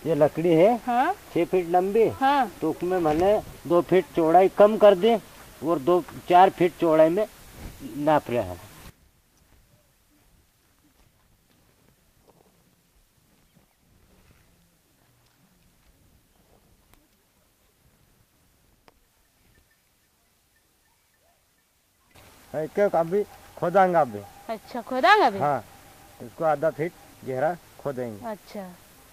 ये लकड़ी है। हाँ 6 फीट लंबी। हाँ तो उसमें मैंने 2 फीट चौड़ाई कम कर दी और 4 फीट चौड़ाई में नाप रहा है। क्या अभी खोदांगा अभी। अच्छा खोदांगा अभी। हाँ इसको आधा फीट गहरा खोदेंगे। अच्छा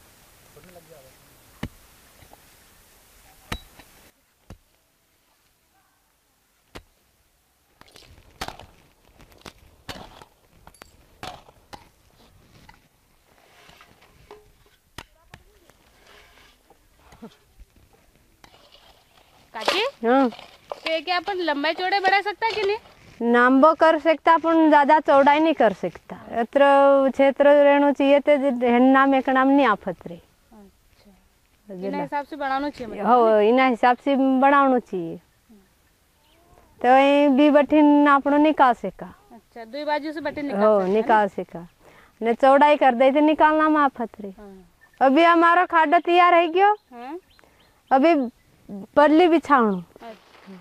काकी हाँ ते क्या अपन लंबाई चौड़ाई बढ़ा सकता कि नहीं? नाम्बो कर सकता अपन ज्यादा चौड़ाई नहीं कर सकता। इत्र क्षेत्र रहना चाहिए तो हेन्ना में नाम नहीं आफत रे। अच्छा इना हिसाब से बनाना चाहिए मतलब। हो इना हिसाब से बनाना चाहिए तो ये भी बठिन आपनो निकाल सका। अच्छा दो बाजू से बटन निकाल हो सकते हैं निकाल सका ने चौड़ाई कर दे तो निकालना में आफत रे। हाँ। अभी हमारा खाडा तैयार है गयो। हाँ अभी पल्ली बिछाऊं। अच्छा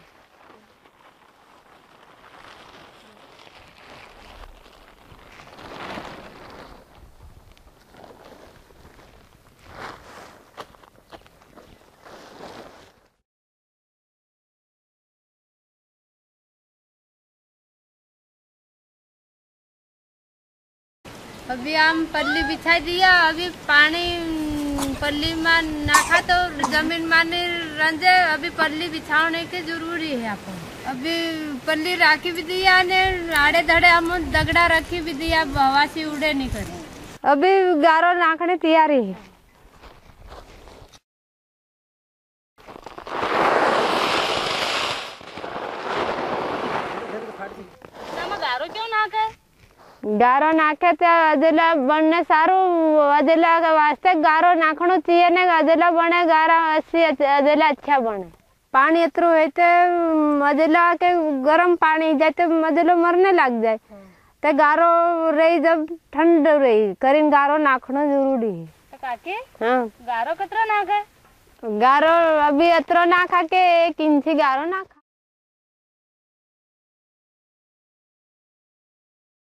अभी हम पल्ली बिछा दिया। अभी पानी पल्ली में नाखा तो जमीन माने रंजे। अभी पल्ली बिछाने के जरूरी है आपको। अभी पल्ली राखी भी दिया ने आड़े धड़े हम दगड़ा रखी भी दिया हवा से उड़े नहीं करे। अभी गारो नाखने तैयारी है। गारो क्यों नाखे? गारो नाखे तो अजला बनने सारू अजला के वास्ते गारो नाखनो चाहिए ने अजला बने गारा अस्सी अजला अच्छा बने। पानी इतरो है तो अजला के गर्म पानी जाते अजला मरने लग जाए तो गारो रही जब ठंड रही करीन गारो नाखनो जरूरी है। तो काकी हाँ गारो कतरा नाखे? गारो अभी अतरो नाखा के 1 इंची गारो नाखा।